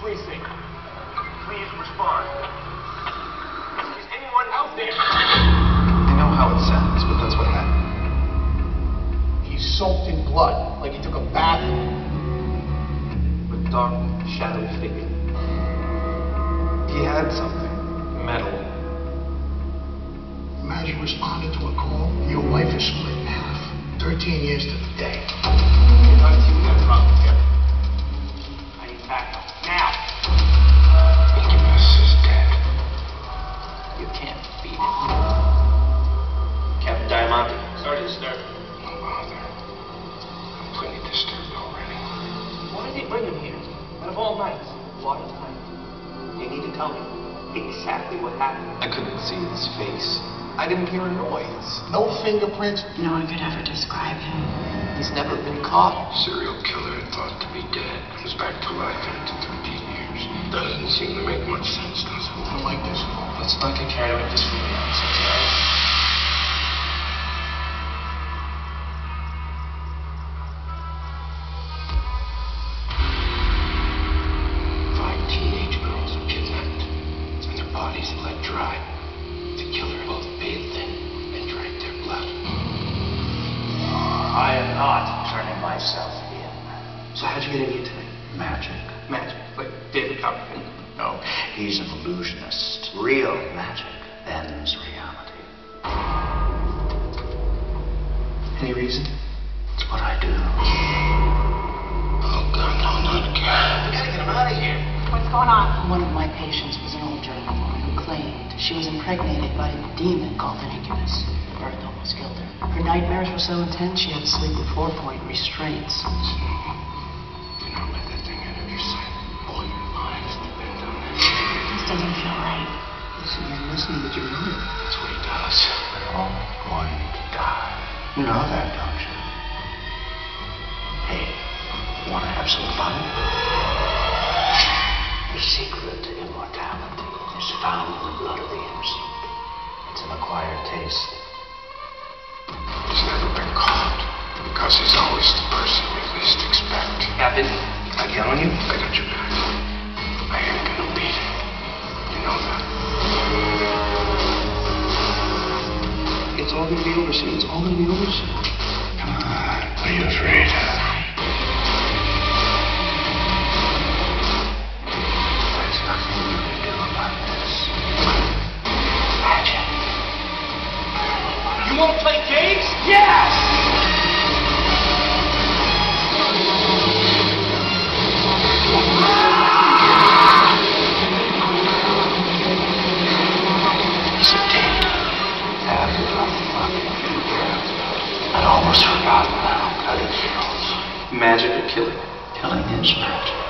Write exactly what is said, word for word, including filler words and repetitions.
precinct. Please respond. Is anyone out there? I know how it sounds, but that's what happened. He's soaked in blood, like he took a bath. With dark, shadowy figure. He had something. Metal. Imagine responding to a call. Your life is split in half. Thirteen years to the day. Get on to you, that problem, yeah? I need backup. Now! Incubus is dead. You can't beat it. Captain Diamante, sorry to disturb. No bother. I'm plenty disturbed already. Why did they bring him here? Out of all nights. Why tonight? You need to tell me exactly what happened. I couldn't see his face. I didn't hear a noise. No fingerprints. No one could ever describe him. He's never been caught. Serial killer thought to be dead. Comes back to life after thirteen years. Doesn't seem to make much sense, does it? I don't like this. Let's not get carried away just for the answers, right? Five teenage girls are kidnapped, and their bodies let dry. The killer both bathed in and drank their blood. I am not turning myself in. So how'd you get in here tonight? Magic. Magic. Like David Copperfield. No, he's an illusionist. Real magic bends reality. Any reason? It's what I do. Oh, God, no, not again. We gotta get him out of here. What's going on? One of my patients was an old German woman who claimed she was impregnated by a demon called an incubus. The birth almost killed her. Her nightmares were so intense she had to sleep with four-point restraints. You know, let that thing out of your sight. All your lives depend on it. This doesn't feel right. Listen, you're listening, but you're not. That's what he does. We're all going to die. You know that, don't you? Hey, want to have some fun? The secret to immortality is found in the blood of the innocent. It's an acquired taste. He's never been caught because he's always the person you least expect. Captain? I get on you? I got your back. I ain't gonna beat it. You know that. It's all gonna be over soon. It's all gonna be over soon. Come on. What are you afraid of? There's nothing you can do about this. Magic. You won't play games? Yes! He's a date. Have you a fucking figure? I'd almost forgotten how good it feels. Magic or killing? Killing is magic.